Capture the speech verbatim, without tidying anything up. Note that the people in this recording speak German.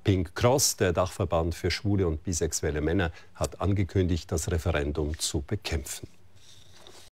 Pink Cross, der Dachverband für schwule und bisexuelle Männer, hat angekündigt, das Referendum zu bekämpfen.